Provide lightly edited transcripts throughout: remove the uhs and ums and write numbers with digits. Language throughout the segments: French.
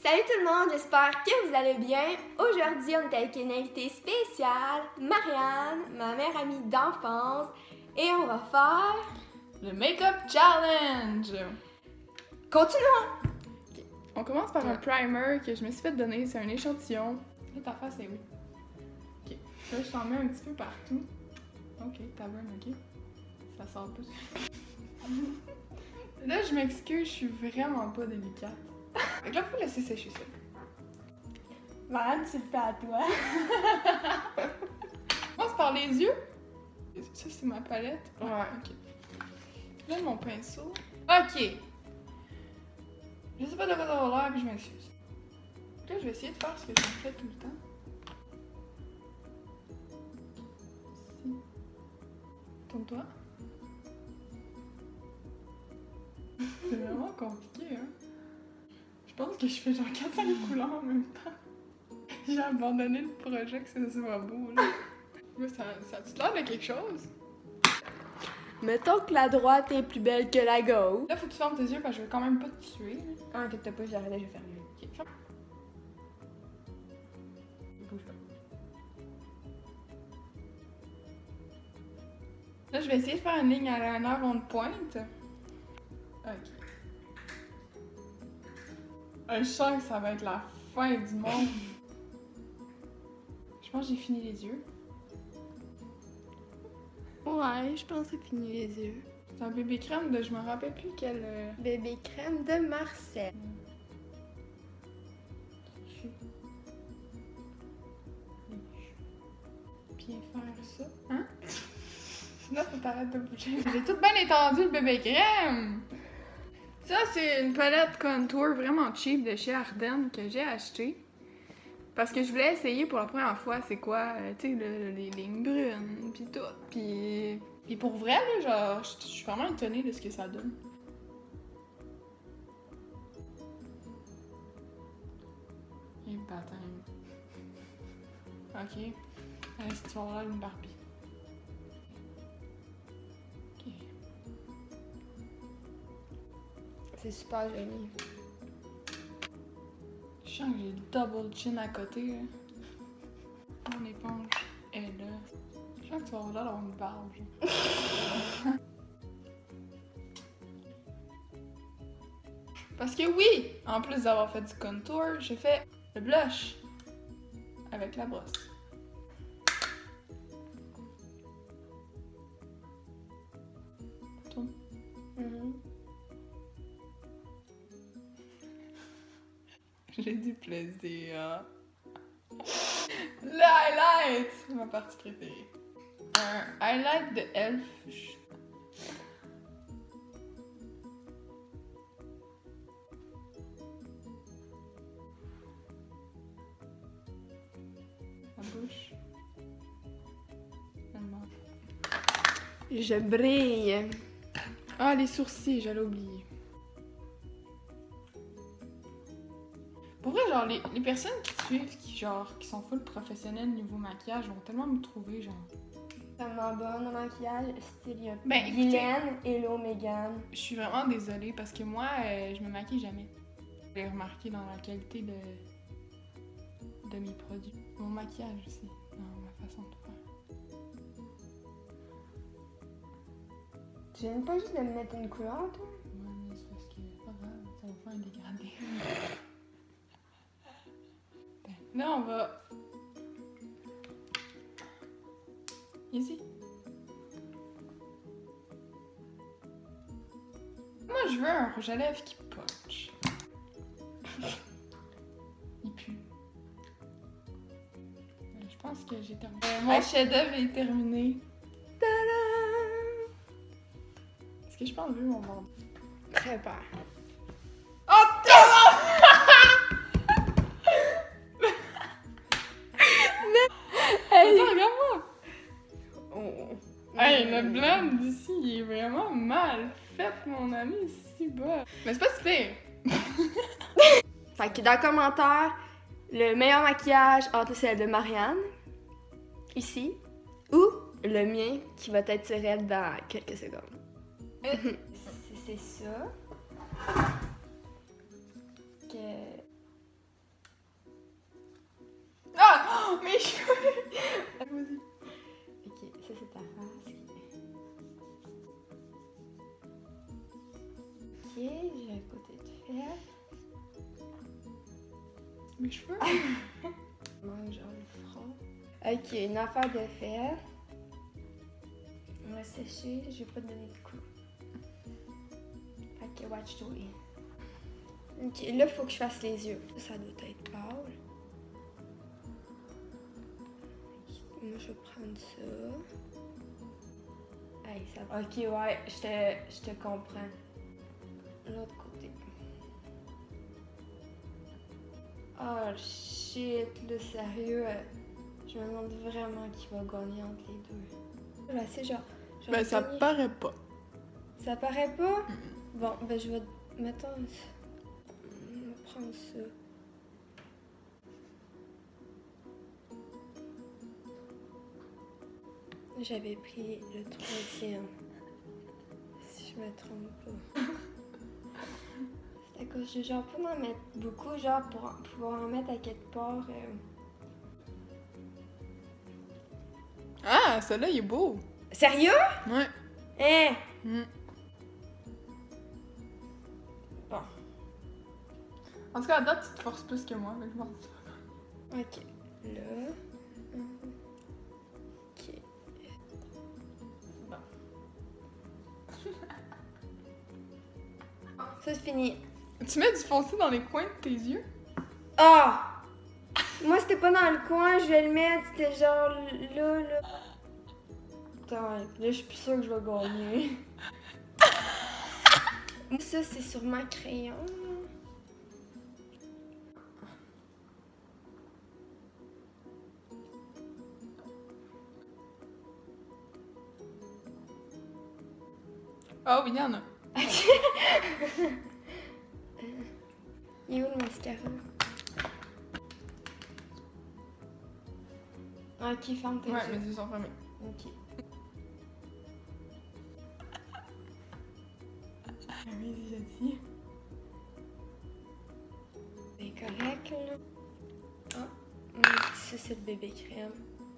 Salut tout le monde, j'espère que vous allez bien. Aujourd'hui, on est avec une invitée spéciale, Marianne, ma meilleure amie d'enfance, et on va faire le Make-up Challenge! Continuons! Okay. On commence par un primer que je me suis fait donner, c'est un échantillon. Là, ta face est où? Ok. Là, je t'en mets un petit peu partout. Ok, ta bonne, ok. Ça sort pas. Là, je m'excuse, je suis vraiment pas délicate. Fait que là, faut laisser sécher ça. Marianne, tu le fais à toi. On commence par les yeux. Ça, c'est ma palette. Ouais. Ok. Là, mon pinceau. Ok. Je sais pas de quoi ça va l'air, puis je m'excuse. Là, je vais essayer de faire ce que je fais tout le temps. Si. Tourne-toi. C'est vraiment compliqué, hein? Je pense que je fais genre 4-5 couleurs en même temps. J'ai abandonné le projet que ça soit beau, là. Mais ça a-tu l'air de quelque chose? Mettons que la droite est plus belle que la gauche. Là, faut que tu fermes tes yeux parce que je veux quand même pas te tuer. Ah, inquiète pas, j'arrête, je vais faire mieux. Ok, ferme. Bouge pas. Là, je vais essayer de faire une ligne eyeliner on pointe. Ok. Je sens que ça va être la fin du monde. Je pense que j'ai fini les yeux. Ouais, je pense que c'est fini les yeux. C'est un bébé crème de je me rappelle plus quel. Bébé crème de Marcel. Bien faire ça. Hein? Là, faut t'arrêter de bouger. J'ai tout bien étendu le bébé crème! Ça, c'est une palette contour vraiment cheap de chez Ardennes que j'ai acheté. Parce que je voulais essayer pour la première fois, c'est quoi, tu sais, les lignes brunes, pis tout. Pis pour vrai, là, genre, je suis vraiment étonnée de ce que ça donne. Et baptême. Ok. Allez, si tu vas avoir une Barbie. Ok. C'est super joli. Je sens que j'ai le double chin à côté, là. Mon éponge est là. Je sens que tu vas avoir l'air d'avoir une barbe, genre. Parce que oui, en plus d'avoir fait du contour, j'ai fait le blush avec la brosse. Tourne. J'ai du plaisir. Le highlight! C'est ma partie préférée. Un highlight de Elf. La bouche. Le menton. Je brille. Ah, les sourcils, j'allais oublier. Pour vrai, genre, les personnes qui te suivent, qui sont full professionnelles niveau maquillage, vont tellement me trouver, genre. Tellement bonne en maquillage, style Ben, écoutez, Guylaine, Hello Megan. je suis vraiment désolée parce que moi, je me maquille jamais. J'ai remarqué dans la qualité de mes produits. Mon maquillage aussi, dans ma façon de faire. Tu viens pas juste de me mettre une couleur, toi? Ouais, mais c'est parce que c'est pas grave, ça va faire un dégradé. Là, on va... Ici. Moi, je veux un rouge à lèvres qui punch. Il pue. Je pense que j'ai terminé. Mon chef-d'œuvre est terminé. Tadam! Est-ce que je peux enlever mon bandeau? Prépare. Oh, tellement! Attends, regarde-moi! Oh. Hey, le blend d'ici, il est vraiment mal fait, mon ami, si bas. Mais c'est pas si pire. Fait que dans le commentaire, le meilleur maquillage entre celle de Marianne, ici, ou le mien qui va être tiré dans quelques secondes. C'est ça. Que Mes cheveux? Mange genre le front. Ok, une affaire de fait. On va sécher, je vais pas te donner de coups. Fait que watch toi. Ok, là, faut que je fasse les yeux. Ça doit être pâle. Moi, je vais prendre ça. Hey, ça va. Ok, ouais, je te comprends. L'autre côté. Oh shit, là, sérieux. Je me demande vraiment qui va gagner entre les deux. Là, c'est genre. Ben, ça paraît pas. Ça paraît pas? Bon, ben, je vais. Mettons. On va prendre ça. J'avais pris le 3e. Si je me trompe pas. C'est à cause de genre pas m'en mettre beaucoup, genre pour pouvoir en mettre à quelque part. Ah, celui-là, il est beau. Sérieux? Ouais. Hein? Bon. En tout cas, à date, tu te forces plus que moi, mais je m'en dis. Ok. Là. Ok. Bon. Ça, c'est fini. Tu mets du foncé dans les coins de tes yeux? Ah! Moi, c'était pas dans le coin, je vais le mettre, c'était genre là. Attends, là, je suis plus sûre que je vais gagner. Ça, c'est sur ma crayon. Ah oui, il y en a. Il est où le mascara? Ok, ferme tes Ouais, yeux. mes yeux sont fermés. Ok. Oui, j'ai dit. C'est correct, là. Ah, ça, c'est le bébé crème.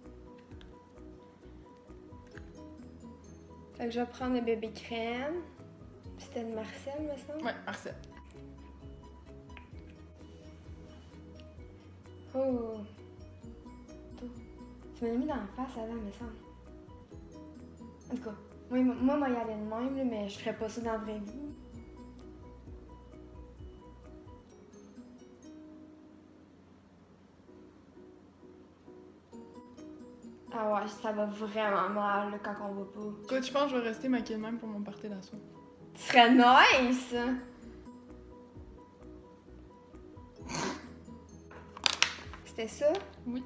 Fait que je vais prendre le bébé crème. C'était de Marcel, me semble? Ouais, Marcel. Oh! Tu m'as mis dans la face avant, me semble. En tout cas, moi, y aller de même, là, mais je ferais pas ça dans la vraie vie. Ah ouais, ça va vraiment mal là, quand on va pas. Écoute, je pense que je vais rester maquillée de même pour mon party d'assaut. Ce serait nice! C'était ça? Oui.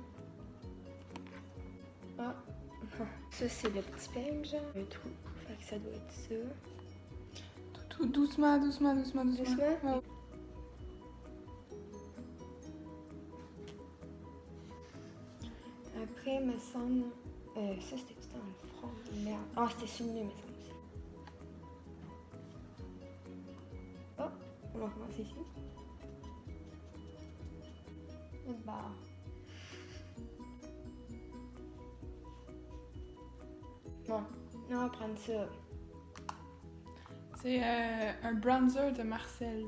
Ah. Ça, c'est le petit peigne, genre. Un trou. Fait que ça doit être ça. Tout doucement, doucement. Doucement? Ouais. Après, me semble. Ça, c'était tout dans le front. Merde. Ah, c'était sur le nez, me semble aussi. Oh, on va recommencer ici. Une barre. Bon, on va prendre ça. C'est un bronzer de Marcel.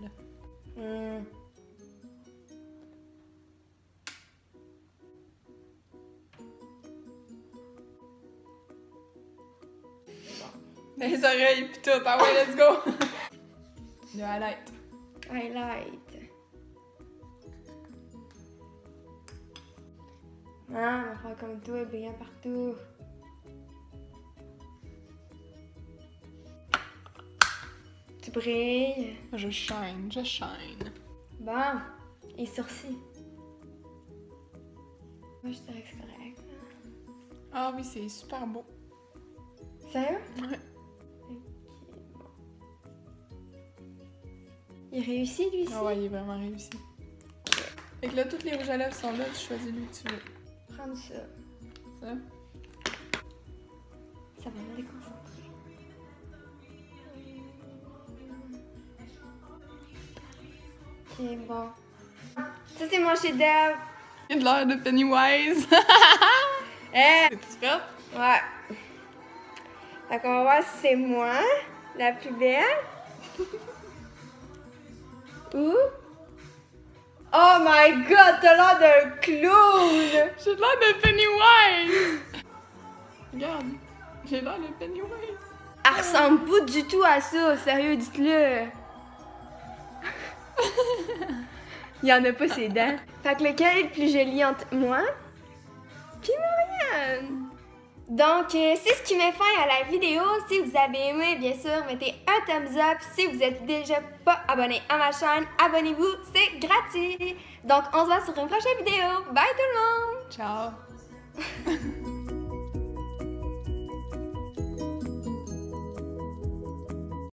Les oreilles pis tout. Ah ouais, let's go! Le highlight. Highlight. Ah, on va faire comme toi, brillant partout. Tu brilles. Je shine. Bon, et sourcils. Moi, je dirais que c'est correct. Ah oui, c'est super beau. Sérieux? Ouais. Ok, bon. Il réussit, lui, ici? Ah ouais, il est vraiment réussi. Fait que là, toutes les rouges à lèvres sont là, tu choisis lui que tu veux. Prendre ça. Ça? Ça va me déconcentrer. Ok, bon. Ça, c'est mon chef-d'œuvre. Il a de l'air de Pennywise. Eh! Es-tu prête? Ouais. Fait qu'on va voir si c'est moi, la plus belle. Ou... Oh my god, t'as l'air d'un clown! J'ai l'air de Pennywise! Regarde, j'ai l'air de Pennywise. Elle ressemble pas du tout à ça, sérieux, dites-le. Il y en a pas ses dents. Fait que lequel est le plus joli entre moi puis Marianne? Donc, c'est ce qui met fin à la vidéo. Si vous avez aimé, bien sûr, mettez un thumbs up. Si vous êtes déjà pas abonné à ma chaîne, abonnez-vous, c'est gratuit. Donc, on se voit sur une prochaine vidéo. Bye tout le monde! Ciao!